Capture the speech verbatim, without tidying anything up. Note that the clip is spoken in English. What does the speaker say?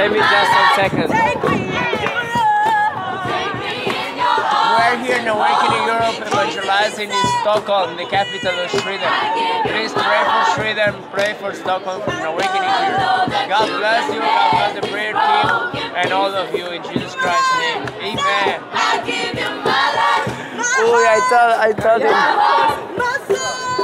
Maybe just one second. We're here in Awakening Europe, evangelizing in Stockholm, the capital of Sweden. Please pray for Sweden, pray for Stockholm from Awakening here. God bless you, God bless the prayer team, and all of you in Jesus Christ's name. Amen. Oh, I told, I told him.